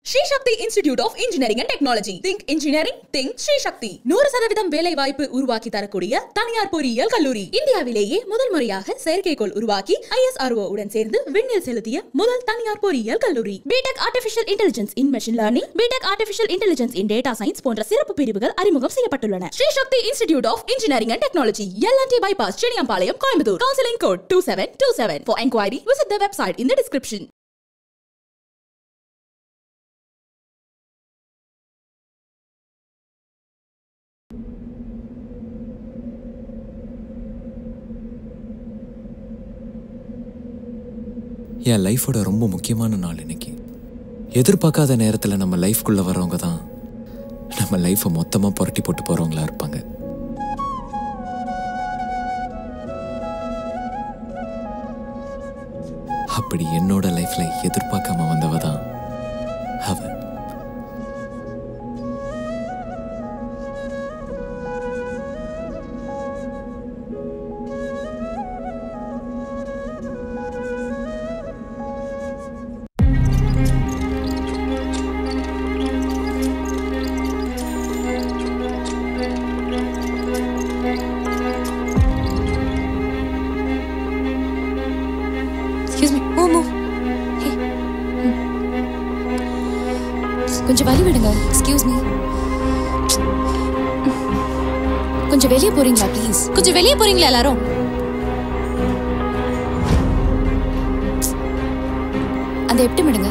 Sri Shakti Institute of Engineering and Technology. Think engineering, think Sri Shakti. 100% வேலை வாய்ப்பு உருவாக்கி தரக்கூடிய தனியார் பொறியியல் கல்லூரி. இந்தியாவிலேயே முதல் முறையாக செயற்கைக்கோள் உருவாக்கி ISRO உடன் சேர்ந்து விண்ணில் செலுத்திய முதல் தனியார் பொறியியல் கல்லூரி. BTech Artificial Intelligence in Machine Learning, BTech Artificial Intelligence in Data Science போன்ற சிறப்பு பிரிவுகள் அறிமுகம் செய்யப்பட்டுள்ளன. Sri Shakti Institute of Engineering and Technology, LNT Bypass, Chenniyambalayam, Coimbatore. Counseling code 2727. For enquiry, visit the website in the description. என் லைஃபோட ரொம்ப முக்கியமான நாள் இன்னைக்கு. எதிர்பார்க்காத நேரத்தில் நம்ம லைஃப்குள்ளே வரவங்க தான் நம்ம லைஃப்பை மொத்தமாக புரட்டி போட்டு போகிறவங்களா இருப்பாங்க. அப்படி என்னோட லைஃப்ல எதிர்பார்க்காம வந்தவ தான் அவ. கொஞ்சம் வழி விடுங்க. Excuse me. கொஞ்சம் வெளியே போறீங்களா ப்ளீஸ்? கொஞ்சம் வெளியே போறீங்களா எல்லாரும்? அந்த எப்படி விடுங்க.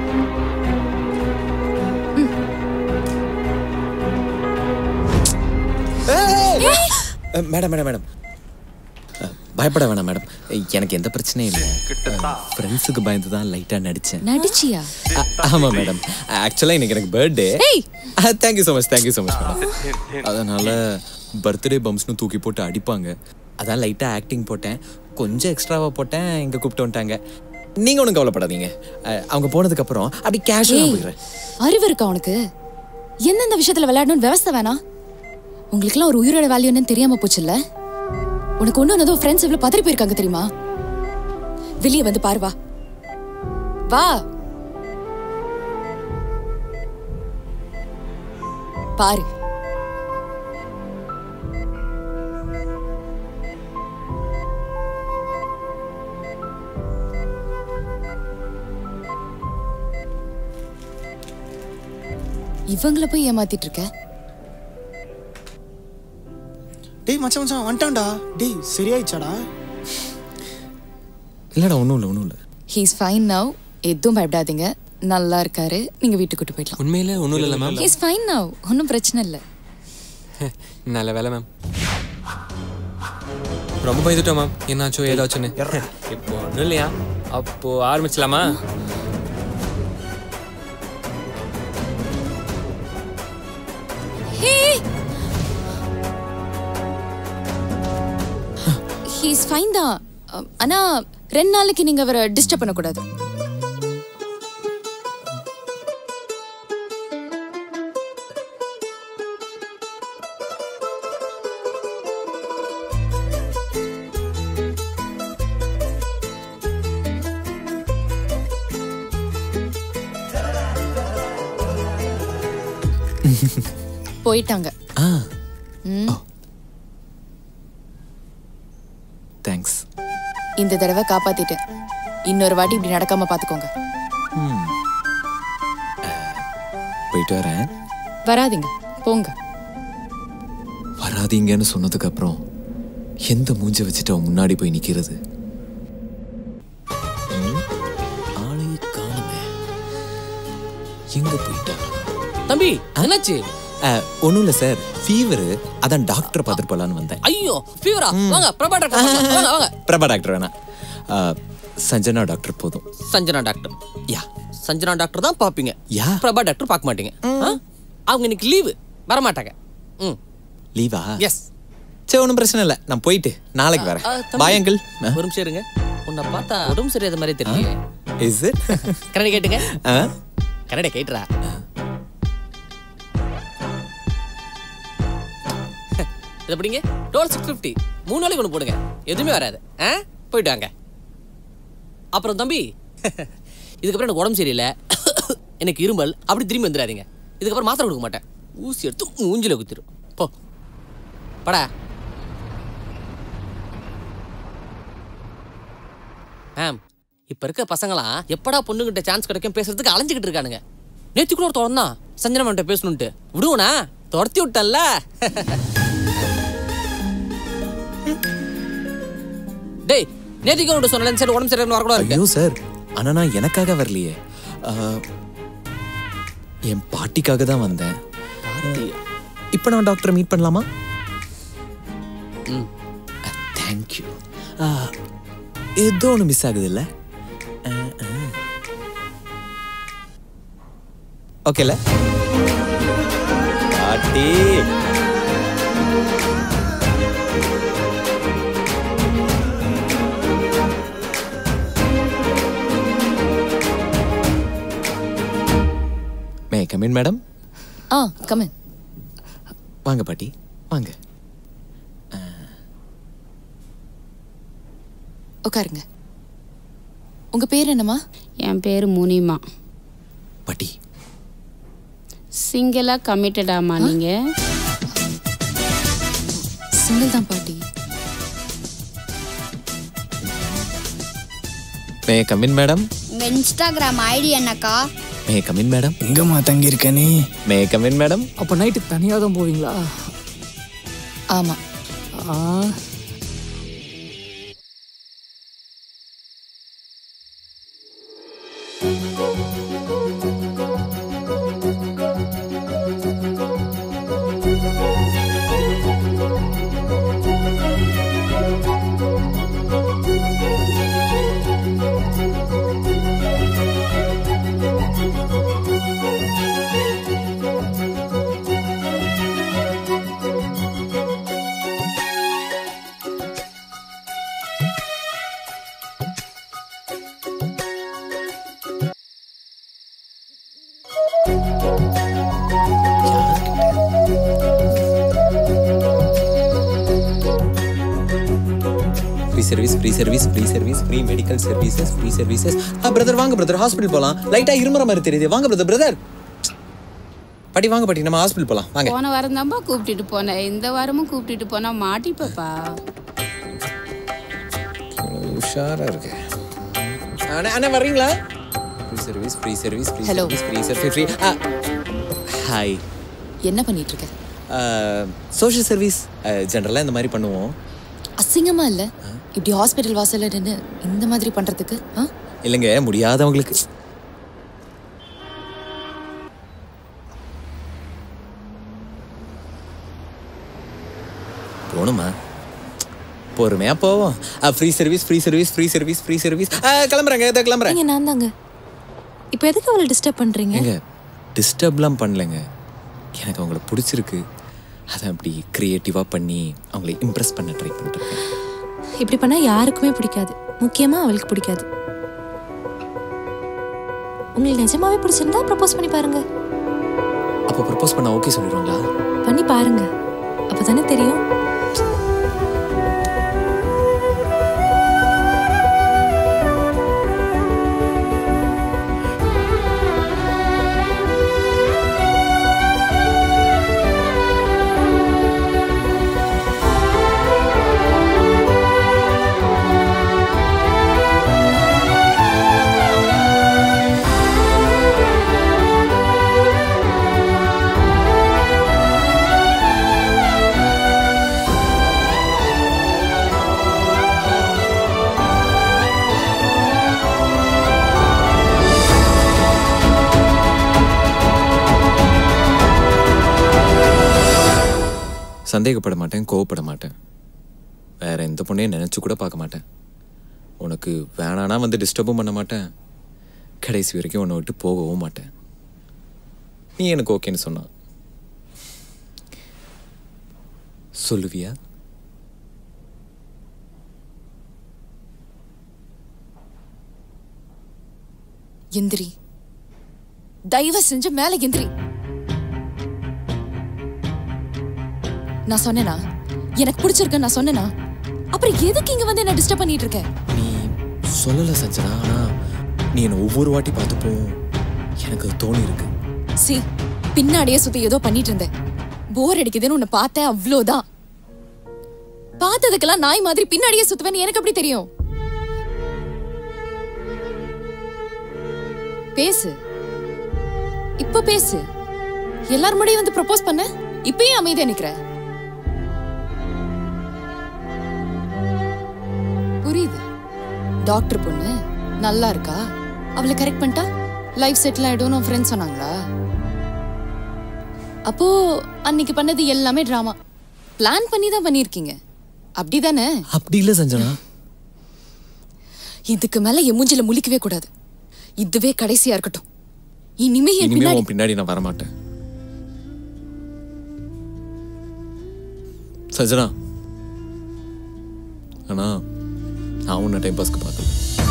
மேடம் மேடம் மேடம் பயப்பட வேணாம் மேடம், எனக்கு எந்த பிரச்சனையும் இல்லை. ஃப்ரெண்ட்ஸுக்கு பயந்து தான் லைட்டாக நடிச்சியா? ஆமாம் மேடம், ஆக்சுவலாக இன்னைக்கு எனக்கு birthday. Thank you so much madam. அதனால் பர்த்டே பம்ப்ஸ்னு தூக்கி போட்டு அடிப்பாங்க, அதான் லைட்டாக ஆக்டிங் போட்டேன், கொஞ்சம் எக்ஸ்ட்ராவாக போட்டேன், இங்கே கூப்பிட்டு வந்துட்டாங்க. நீங்கள் ஒன்றும் கவலைப்படாதீங்க, அவங்க போனதுக்கப்புறம் அப்படி கேஷுவலாக போயிடுறேன். அறிவு இருக்கா உனக்கு? எந்தெந்த விஷயத்தில் விளையாடணும்னு விவசாய வேணாம்? உங்களுக்குலாம் ஒரு உயிரோட வேல்யூ என்னன்னு தெரியாமல் போச்சுல்ல? உனக்கு ஒண்ணு ஃப்ரெண்ட்ஸ் எவ்வளவு பதறி போயிருக்காங்க தெரியுமா? வெளியே வந்து பாரு, வா வா பாரு. இவங்கள போய் ஏமாத்திட்டு இருக்க? டேய் மச்சான் மச்சான் வந்துட்டான்டா. டேய் சரியாயிச்சாடா? இல்லடா, ஒன்றும் இல்லை. He is fine now. எதுவும் பயப்படாதீங்க, நல்லா இருக்காரு. நீங்க வீட்டுக்கு கூட்டு போயிடலாம். உண்மையிலே ஒன்றும் இல்லை ma'am. He is fine now. ஒன்றும் பிரச்சனை இல்லை. நல்ல வேலை மேம். ரொம்ப பயந்துட்டோம் மேம், என்னாச்சோ ஏதாச்சுன்னு. இப்போ ஒன்றும் இல்லையா? அப்போ ஆரம்பிச்சலாமா? He is fine தான். ஆனா 2 நாளைக்கு நீங்க அவரை டிஸ்டர்ப் பண்ணக்கூடாது. போயிட்டாங்க. தேங்க்ஸ். இந்த தடவை காப்பாத்திட்டேன். இன்னொரு வாட்டி இப்படி நடக்காம பாத்துக்கோங்க. போயிட்டு வரேன். வராதீங்க, போங்க. வராதீங்கன்னு சொன்னதுக்கு அப்புறம் எந்த மூஞ்ச வச்சுட்டு அவன் முன்னாடி போய் நிக்கிறது? ஆளே காணுமே, எங்க போயிட்டா? தம்பி என்னாச்சு? ஒன்றும் இல்லை சார், ஃபீவர், அதான் டாக்டர் பார்த்துட்டு போலான்னு வந்தேன். ஐயோ ஃபீவரா? வாங்க பிரபா டாக்டர் வாங்க வாங்க. பிரபா டாக்டர் வேணாம், சஞ்சனா டாக்டர் போதும். Sanjana doctor? Yeah, Sanjana doctor தான் பாப்பீங்க. யா, பிரபா டாக்டர் பார்க்க மாட்டீங்க. அவங்க இன்னைக்கு லீவு, வர மாட்டாங்க. லீவா? எஸ். சரி, ஒன்றும் பிரச்சனை இல்லை, நான் போயிட்டு நாளைக்கு வரேன். Bye uncle. ஒரு நிமிஷம் இருங்க, உன்னை பார்த்தா உடம்பு சரியாத மாதிரி தெரியல. Is it? கன்னட கேட்டுங்க. கன்னட கேட்டுறா. இதை படிங்க. டோல் 650 3 நாளைக்கு ஒன்று போடுங்க, எதுவுமே வராது. போயிட்டு வாங்க. அப்புறம் தம்பி, இதுக்கப்புறம் எனக்கு உடம்பு சரியில்லை, எனக்கு இருமல் அப்படி திரும்பி வந்துடாதீங்க. இதுக்கப்புறம் மாத்திரை கொடுக்க மாட்டேன். ஊசி எடுத்து மூஞ்சில குத்திரும். போ படா. மேம், இப்போ இருக்க பசங்களாம் எப்படா பொண்ணுகிட்ட சான்ஸ் கிடைக்கும் பேசுறதுக்கு அலைஞ்சிக்கிட்டு இருக்கானுங்க. நேற்று கூட ஒரு தொடர்ந்தான் சஞ்சனா மேம்கிட்ட பேசணுன்ட்டு. விடுவோண்ணா, துரத்தி விட்டல்ல. டேய், நேற்றுக்கு ஒன்று சொன்னேன் சார், உடம்பு சரியான வரக்கூடாது இருக்கு. ஐயோ சார், ஆனால் நான் எனக்காக வரலையே, என் பாட்டிக்காக தான் வந்தேன். இப்போ நான் டாக்டரை மீட் பண்ணலாமா? தேங்க்யூ. ஏதோ ஒன்று மிஸ் ஆகுது இல்லை? ஓகேல பாட்டி. May come in madam. Come in. வாங்க பாட்டி, வாங்க. உட்காருங்க. உங்க பேர் என்னம்மா? என் பேர் முனிமா. பாட்டி, சிங்கிளா கமிட்டடாமா நீங்க? சிங்கிள் தான் பாட்டி. May come in madam. உங்க இன்ஸ்டாகிராம் ஐடி என்னக்கா? May come in madam. எங்கம்மா தங்கி இருக்க நீ? May come in madam. அப்போ நைட்டு தனியாக தான் போவீங்களா? ஆமா. Free service, free medical services. Brother வாங்க பிரதர், ஹாஸ்பிட்டல் போலாம். லைட்டா இருமுற மாதிரி தெரியுது. வாங்க பிரதர். பாட்டி வாங்க பாட்டி, நம்ம ஹாஸ்பிட்டல் போலாம். வாங்க. போன வாரம் தான்ப்பா கூப்பிட்டுட்டு போனேன், இந்த வாரமும் கூப்பிட்டுட்டு போனா மாட்டிப்பப்பா. உஷாரா இருக்கு. அண்ணா வர்றீங்களா? Free service. Hello. Free. Hi. என்ன பண்ணிட்டு இருக்க? சோஷியல் சர்வீஸ் ஜெனரலா இந்த மாதிரி பண்ணுவோம். அசிங்கமா இல்ல இப்படி ஹாஸ்பிட்டல் வாசல்ல நின்னு இந்த மாதிரி பண்றதுக்கு? இல்லைங்க, முடியாதவங்களுக்கு. போணுமா? பொறுமையா போவோம். Free service. கிளம்புறேங்க. நான் தாங்க. இப்போ எதுக்கு அவளை டிஸ்டர்ப் பண்றீங்க? ஏங்க, டிஸ்டர்ப்லாம் பண்ணலங்க. எனக்கு அவங்கள பிடிச்சிருக்கு. அதை அப்படி கிரியேட்டிவா பண்ணி அவங்களை இம்ப்ரெஸ் பண்ண ட்ரை பண்றேன். இப்படி பண்ணா யாருக்குமே பிடிக்காது, முக்கியமா அவளுக்கு பிடிக்காது. உங்களுக்கு நிஜமாவே பிடிச்சிருந்தா ப்ரப்போஸ் பண்ணி பாருங்க. அப்போ ப்ரப்போஸ் பண்ண ஓகே சொல்லிடுவாங்களா? பண்ணி பாருங்க, அப்பதானே தெரியும். சந்தேகப்பட மாட்டேன், கோவப்பட மாட்டேன். வேற எந்த பொண்ணையும் நினைச்சு கூட பார்க்க மாட்டேன். உனக்கு வேணானா வந்து டிஸ்டர்பும் பண்ண மாட்டேன். கடைசி வரைக்கும் உன்னை விட்டு போகவும் மாட்டேன். நீ எனக்கு ஓகேன்னு சொன்னா சொல்லுவியா? எந்திரி, தயவு செஞ்சு மேல எந்திரி. நான் சொன்னேனா எனக்கு பிடிச்சிருக்கு? நான் சொன்னேனா? அப்புறம் எதுக்கு இங்க வந்து என்ன டிஸ்டர்ப் பண்ணிட்டு இருக்க? நீ சொல்லல சஞ்சனா, ஆனா நீ என்ன ஒவ்வொரு வாட்டி பார்த்துப்போம் எனக்கு தோணி இருக்கு. சி பின்னாடியே சுத்தி ஏதோ பண்ணிட்டு இருந்தேன். போர் அடிக்குதுன்னு உன்னை பார்த்தேன், அவ்வளோதான். பார்த்ததுக்கெல்லாம் நாய் மாதிரி பின்னாடியே சுத்துவேன்னு எனக்கு எப்படி தெரியும்? பேசு, இப்ப பேசு. எல்லாரும் முன்னாடியும் வந்து ப்ரொபோஸ் பண்ண, இப்பயும் அமைதியா நிக்கிற. புரியுது. டாக்டர் பொண்ணு நல்லா இருக்கா, அவளை கரெக்ட் பண்ணிட்டா லைஃப் செட்டில் ஆயிடும் ஃப்ரெண்ட்ஸ் சொன்னாங்களா? அப்போ அன்னைக்கு பண்ணது எல்லாமே டிராமா. பிளான் பண்ணி தான் பண்ணிருக்கீங்க, அப்படிதானே? அப்படி இல்ல சஞ்சனா. இதுக்கு மேல என் மூஞ்சில முழிக்கவே கூடாது. இதுவே கடைசியா இருக்கட்டும். இனிமே என் பின்னாடி நான் வர மாட்டேன். சஞ்சனா, ஆனா நான் உன்னை டைம் பாஸ்க்கு பார்க்கல.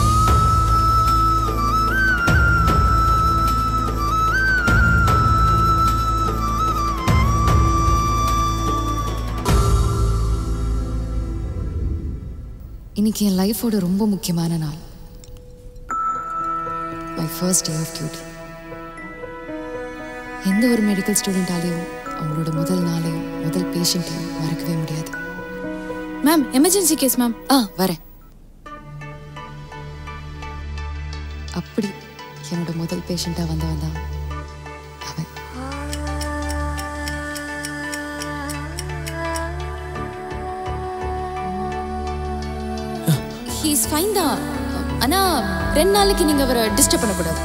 இன்னைக்கு என் லைஃபோட ரொம்ப முக்கியமான நாள். My first day of duty. எந்த ஒரு மெடிக்கல் ஸ்டூடெண்டாலையும் அவங்களோட முதல் நாளையும் முதல் பேஷண்ட்டையும் மறக்கவே முடியாது. Ma'am, emergency case ma'am. வரேன். அப்படி என்னோட முதல் பேஷண்டா வந்தவன் தான் அவன். ஹீஸ் ஃபைன் தான். ஆனா 2 நாளைக்கு நீங்க அவரை டிஸ்டர்ப் பண்ணக்கூடாது.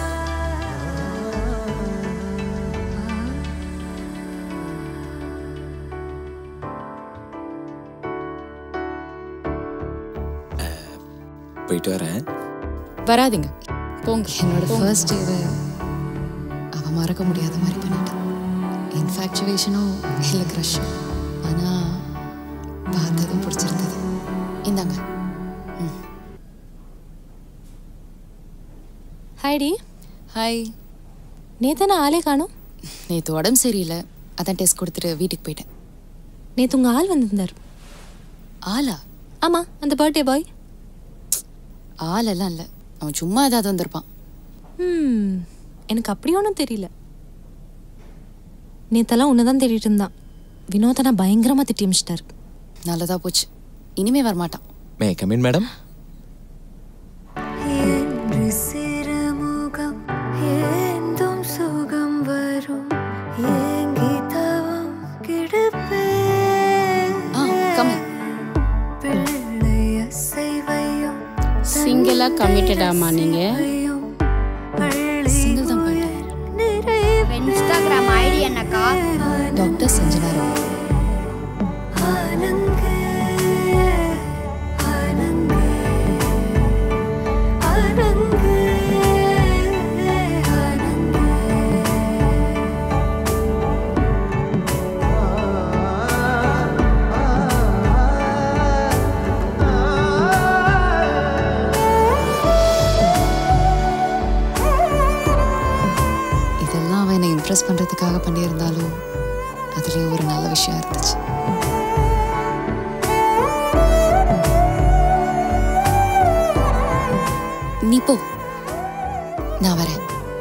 போயிட்டு வரேன். வராதிங்க, போங்க. என்னோட ஃபர்ஸ்ட் டேவை அவ மறக்க முடியாத மாதிரி பண்ணிட்டான். இன்ஃபேக்சுவேஷனும் இல்லை க்ரஷும். ஆனா பார்த்ததும் பிடிச்சிருந்தது. இந்தாங்க. ஹாய்டி. ஹாய். நேற்று நான் ஆளே காணும். நேற்று உடம்பு சரியில்லை, அதான் டெஸ்ட் கொடுத்துட்டு வீட்டுக்கு போயிட்டேன். நேற்று உங்கள் ஆள் வந்திருந்தார். ஆளா? ஆமாம், அந்த பர்த்டே பாய். ஆளெல்லாம் இல்லை, அவன் சும்மா ஏதாவது வந்திருப்பான். எனக்கு அப்படி ஒன்றும் தெரியல. நேத்தெல்லாம் ஒன்று தான் தேடிட்டு இருந்தான். வினோதனா பயங்கரமாக திட்டி அமிச்சிட்டார். நல்லதா போச்சு, இனிமே வரமாட்டான். May I come in madam? சிங்கிளா கமிட்டடாமா நீங்க? சிங்கிள் தான் பண்ணிட்டேன். இன்ஸ்டாகிராம் ஐடி என்னக்கா? டாக்டர் சஞ்சனா ராவ். இம்ப்ரெஸ் பண்ணுறதுக்காக பண்ணியிருந்தாலும் அதுலேயும் ஒரு நல்ல விஷயம் இருந்துச்சு. நீ போ, நான் வரேன்.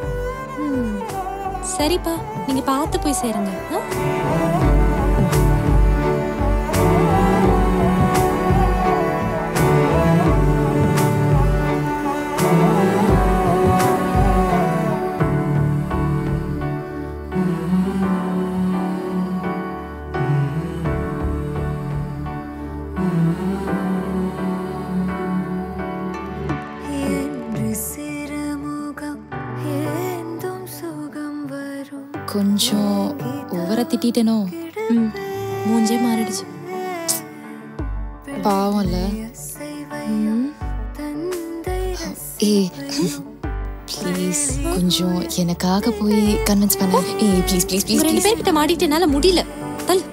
சரிப்பா, நீங்கள் பார்த்து போய் சேருங்க. கொஞ்சம் ஓவரா திட்டேனோ? மூஞ்சே மாறிடுச்சு. பாவம் இல்ல? ப்ளீஸ் கொஞ்சம் எனக்காக போய் கன்வின்ஸ் பண்ண. Please please please. 2 பேர்கிட்ட மாட்டிட்டு என்னால முடியல. தல்.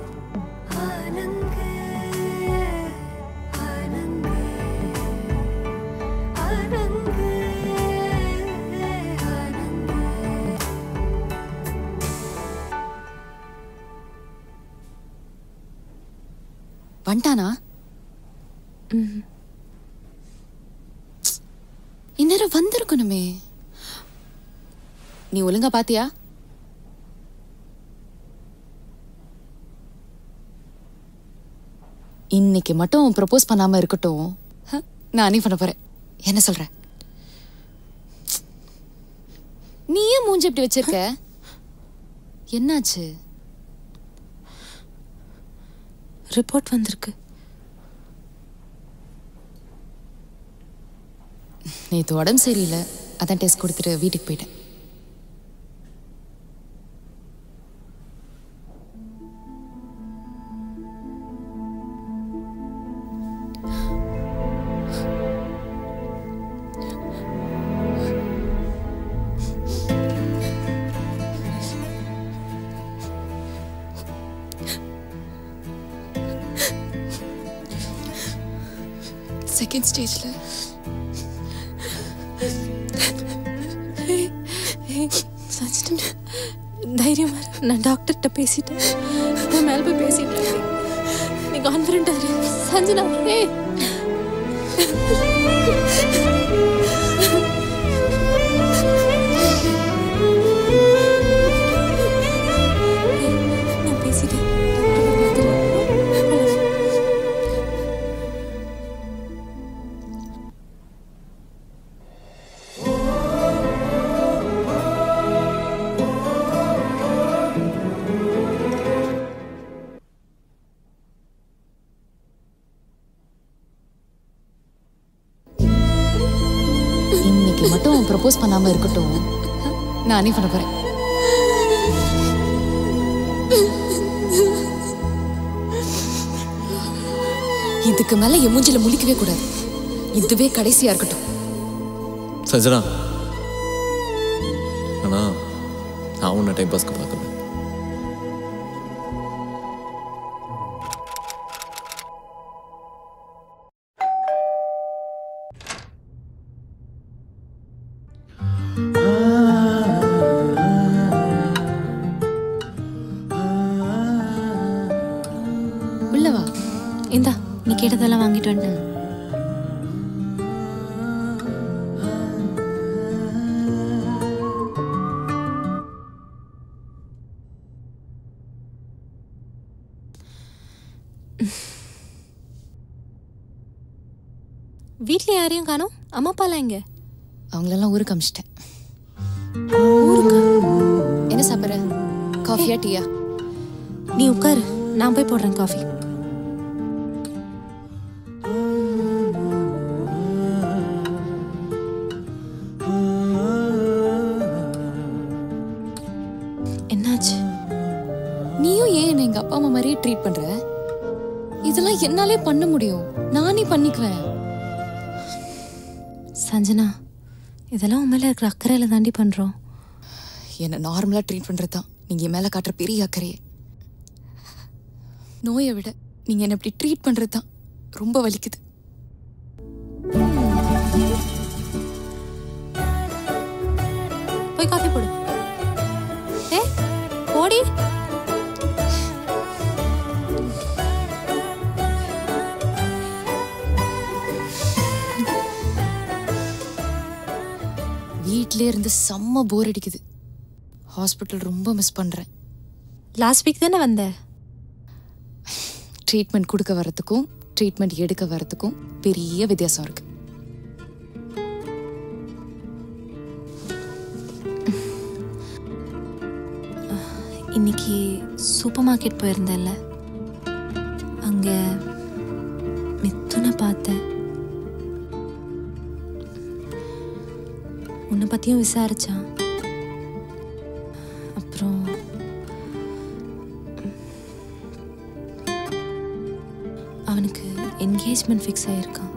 வந்துட்டானா? இந்நேரம் வந்திருக்கணுமே. நீ ஒழுங்கா பாத்தியா? இன்னைக்கு மட்டும் ப்ரப்போஸ் பண்ணாம இருக்கட்டும், நானே பண்ண போறேன். என்ன சொல்ற? நீ ஏன் மூஞ்சி இப்படி வச்சிருக்க? என்னாச்சு? ரிப்போர்ட் வந்திருக்கு. நேத்து உடம்பு சரியில்லை, அதான் டெஸ்ட் கொடுத்துட்டு வீட்டுக்கு போயிட்டேன். செகண்ட் ஸ்டேஜ்ல சச்சின் தைரியமா இரு. நான் டாக்டர்கிட்ட பேசிட்டேன். நான் மேல போய் பேசிட்டேன். நீ கான்ஃபிடென்ட்டா இரு. சஞ்சனா நான் பேசிட்டேன். இன்னைக்கு மட்டும் ப்ரப்போஸ் பண்ணாம இருக்கட்டும், நானே பண்ண போறேன். இதுக்கு மேல என் மூஞ்சில முழிக்கவே கூடாது. இதுவே கடைசியா இருக்கட்டும். சஜனா, ஆனா நான் உன்னை டைம் பாஸ்க்கு பார்க்கல. உள்ளவா? இந்தா நீ கேட்டதெல்லாம் வாங்கிட்டு வந்துட்டேன். வீட்ல யாரையும் காணோம். அம்மா அப்பாலாம் எங்க? அவங்களெல்லாம் ஊருக்கு அமிச்சிட்டேன். ஊருக்கா? என்ன சாப்பிட்ற? காஃபியா டீயா? நீ உட்காரு, நான் போய் போடுறேன் காஃபி. என்னாச்சு? நீயும் ஏன் என்ன எங்க அப்பா அம்மா மாதிரியே ட்ரீட் பண்ற? இதெல்லாம் என்னாலே பண்ண முடியும், நானே பண்ணிக்குவேன். சஞ்சனா, இதெல்லாம் உன் மேல இருக்கிற அக்கறையில தாண்டி பண்றோம். என்ன நார்மலா ட்ரீட் பண்றதுதான் நீங்க என் மேல காட்டுற பெரிய அக்கறையே. நோயை விட நீங்க என்ன இப்படி ட்ரீட் பண்றதுதான் ரொம்ப வலிக்குது. போய் காஃபி போடு. போடி. வீட்லயே இருந்து செம்ம போர் அடிக்குது. ஹாஸ்பிட்டல் ரொம்ப மிஸ் பண்றேன். லாஸ்ட் வீக் தானே வந்த? ட்ரீட்மெண்ட் கொடுக்க வரதுக்கும் ட்ரீட்மெண்ட் எடுக்க வரதுக்கும் பெரிய வித்தியாசம் இருக்கு. இன்னைக்கு சூப்பர் மார்க்கெட் போயிருந்தேன்ல, அங்க மித்துனை பார்த்தேன். உன்னை பத்தியும் விசாரிச்சான். அப்புறம் அவனுக்கு என்கேஜ்மெண்ட் ஃபிக்ஸ் ஆயிருக்கான்.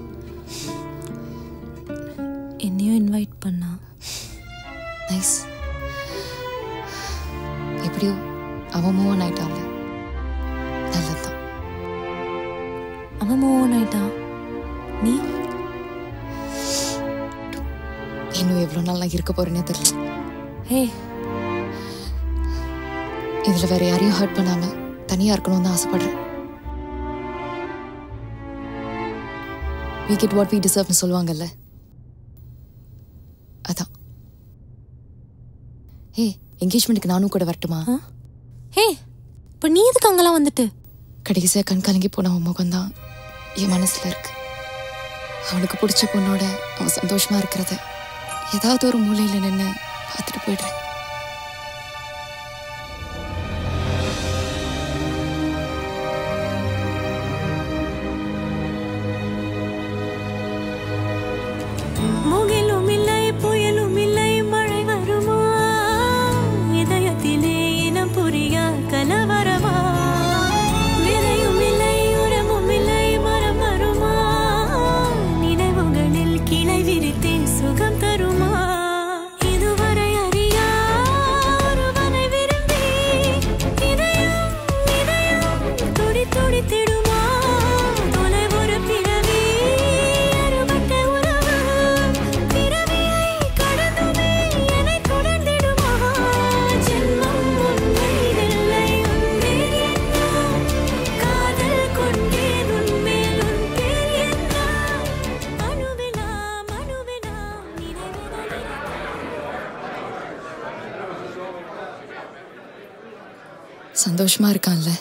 என்னையும் இன்வைட் பண்ணான். நைஸ். எப்படியோ அவன் மூவ் ஆன் ஆயிட்டான்ல, நல்லதுதான். அவன் மூவ் ஆன் ஆயிட்டான். நீ இன்னும் எவ்வளவு நாள் நான் இருக்க போறேன்னே தெரியல. ஹே, இதுல வேற யாரையும் ஹர்ட் பண்ணாம தனியா இருக்கணும்னு தான் ஆசைப்படுறேன். We get what we deserve னு சொல்லுவாங்கல்ல, அதான். ஹே என்கேஜ்மெண்ட்டுக்கு நானும் கூட வரட்டுமா? ஹே இப்போ நீ எதுக்கு அங்கெல்லாம் வந்துட்டு? கடைசியாக கண் கலங்கி போன அவன் முகம்தான் என் மனசில் இருக்கு. அவனுக்கு பிடிச்ச பொண்ணோட அவன் சந்தோஷமா இருக்கிறத ஏதாவது ஒரு மூலையில் நின்று பார்த்துட்டு போயிடுறேன். முகிலும் இல்லை புயலும் இல்லை மழை வருமா, இதயத்திலே இனம் புரியா கலவரமா, விதையும் இல்லை உரமும் இல்லை மரம் வருமா, நினைவுகளில் கிளை விரித்தே சுகம் தருமா, இதுவரை அறியா ஒருவனை விரும்பி இதயம் இதயம் துடி துடித்திடுமா, தொலைவொரு பிறவி அறுபட்ட உறவு பிறவியை கடந்துமே என்னை தொடர்ந்திடுமா, ஜென்மம் உண்மை இல்லை உன்னை என்ன காதல் கொண்டேன் உன்மேல் உன் பேர் என்ன மனுவினா மனுவினா நினைவுகளில் சந்தோஷமா இருக்கான்ல?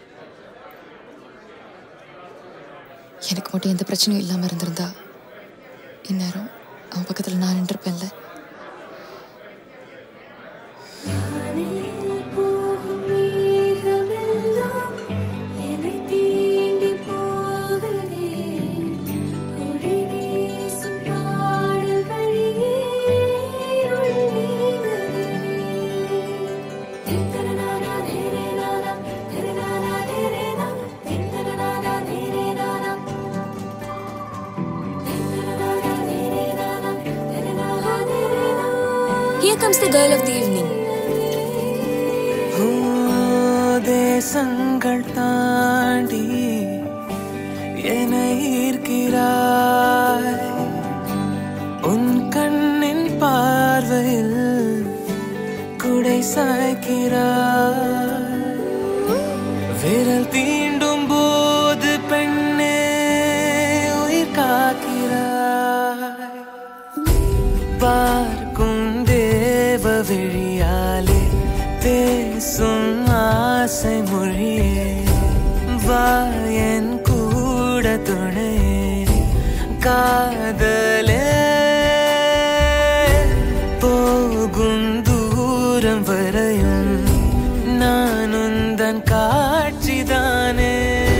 எனக்கு மட்டும் எந்த பிரச்சனையும் இல்லாம இருந்திருந்தா இந்நேரம் அவன் பக்கத்துல நான் நின்றுப்பேன்ல. போகும் மேகமெல்லாம் என்னை தீண்டி போகுதே, ஒளி வீசும் பாடல் வழியே இருள் நீங்குதே. திந்தனனானா தேரேனானா, தேரேனானா தேரேனா, திந்தனனானா தேரேனானா, திந்தனனானா தேரேனானா, தேரேனானா தேரேனா. Here comes the girl of the evening. தேசங்கள் தாண்டி என்னை ஈர்க்கிறாய், உன் கண்ணின் பார்வையில் குடை சாய்க்கிறாய், விரல் தீண்டும் போது பெண்ணே உயிர் காக்கிறாய், பார்க்கும் தேவ விழியாலே பேசும் ஆசை மொழியே, வா என் கூட துணையே காதலே, போகும் தூரம் வரையும் நான் உந்தன் காட்சிதானே.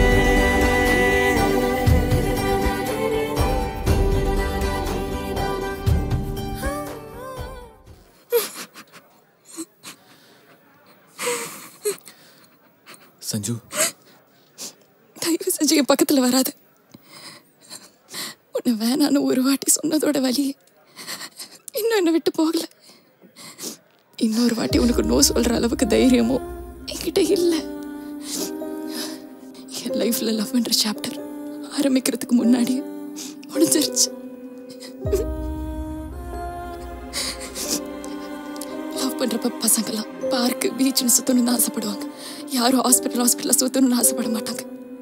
சஞ்சு, தயவு செஞ்சு என் பக்கத்துல வராது. உன்னை வேணான்னு ஒரு வாட்டி சொன்னதோட வலியே இன்னும் என்னை விட்டு போகல. இன்னொரு வாட்டி உனக்கு நோ சொல்ற அளவுக்கு தைரியமோ என்கிட்ட இல்லை. என் லைஃப்ல லவ்ன்ற சாப்டர் ஆரம்பிக்கிறதுக்கு முன்னாடியே முடிஞ்சிருச்சு. லவ் பண்றப்ப பசங்கெல்லாம் பார்க்கு பீச்னு சுத்தணும்னு ஆசைப்படுவாங்க. யாரும் ஹாஸ்பிட்டல்ல சுத்தணும்னு ஆசைப்பட மாட்டாங்க.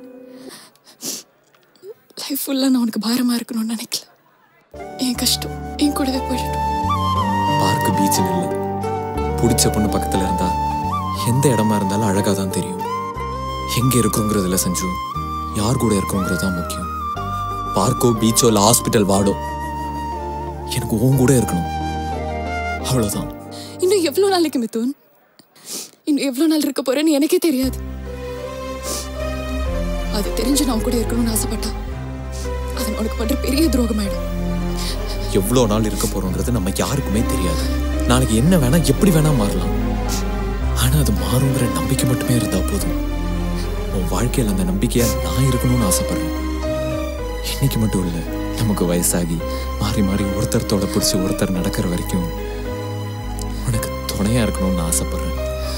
லைஃப் ஃபுல்லா நான் உனக்கு பாரமா இருக்கணும்னு நினைக்கல. என் கஷ்டம் என் கூடவே போயிடட்டும். பார்க்கு பீச்சுன்னு இல்லை, பிடிச்ச பொண்ணு பக்கத்தில் இருந்தா எந்த இடமா இருந்தாலும் அழகாக தான் தெரியும். எங்கே இருக்குங்கிறதுல சஞ்சு, யார் கூட இருக்குங்கிறது தான் முக்கியம். பார்க்கோ பீச்சோ இல்லை ஹாஸ்பிட்டல் வார்டோ, எனக்கு உன் கூட இருக்கணும், அவ்வளோதான். இன்னும் எவ்வளோ நாளைக்கு மிதுன்? இன்னும் எவ்வளோ நாள் இருக்க போறேன்னு எனக்கே தெரியாது. அது தெரிஞ்சு நான் கூட இருக்கணும்னு ஆசைப்பட்டா அது உனக்கு பண்ற பெரிய துரோகமாயிடும். எவ்வளோ நாள் இருக்க போறோங்கிறது நம்ம யாருக்குமே தெரியாது. நாளைக்கு என்ன வேணா எப்படி வேணா மாறலாம். ஆனா அது மாறுங்கிற நம்பிக்கை மட்டுமே இருந்தா போதும். உன் வாழ்க்கையில் அந்த நம்பிக்கையா நான் இருக்கணும்னு ஆசைப்படுறேன். இன்னைக்கு மட்டும் இல்லை, நமக்கு வயசாகி மாறி மாறி ஒருத்தர் தோட பிடிச்சி ஒருத்தர் நடக்கிற வரைக்கும் உனக்கு துணையா இருக்கணும்னு ஆசைப்படுறேன்.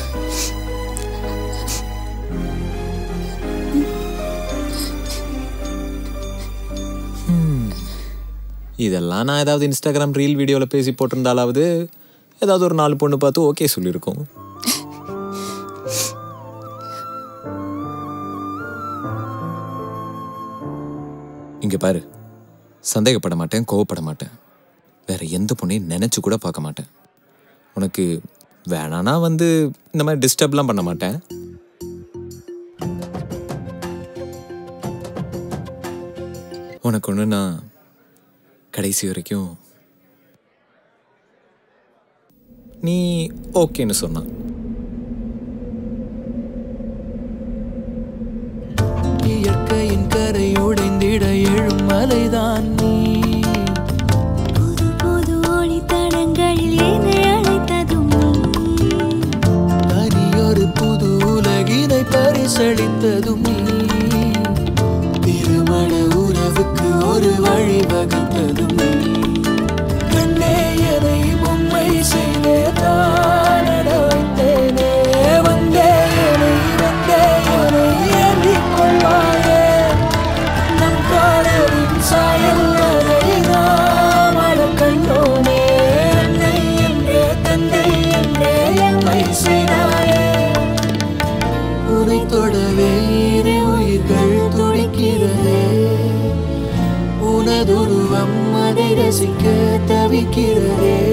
இதெல்லாம் நான் ஏதாவது இன்ஸ்டாகிராம் ரீல் வீடியோவில் பேசி போட்டிருந்தாலாவது ஏதாவது ஒரு 4 பொண்ணு பார்த்து ஓகே சொல்லியிருக்கோம். இங்கே பாரு, சந்தேகப்பட மாட்டேன், கோவப்பட மாட்டேன், வேற எந்த பொண்ணையும் நினைச்சு கூட பார்க்க மாட்டேன். உனக்கு வேணானா வந்து இந்த மாதிரி டிஸ்டர்ப்லாம் பண்ண மாட்டேன். உனக்கு ஒன்று நான் கடைசி வரைக்கும் நீ ஓகேன்னு சொன்னான். இயற்கையின் கரை உடைந்திட எழும் மலைதான் நீ. புது புது ஒளி தடங்களில் என்னை அழைத்ததும் தனியொரு புது உலகினை பரிசளித்ததும் நீ. திருமண உறவுக்கு ஒரு வழி வகுத்ததும் நீ. கண்ணே எதை பொம்மை செய்தே தான் அட வைத்தேனே. வந்தே என்னை ஏந்திக் கொள்வாயே. நம் காதலின் சாயல் அதை நாம் அளக்கண்டோனே. என்னை என்றே தந்தை என்றே என்னை செய்தாயே. உனை தொடவே இரு உயிர்கள் துடிக்கிறதே. உனதுருவம் அதை ரசிக்க தவிக்கிறதே.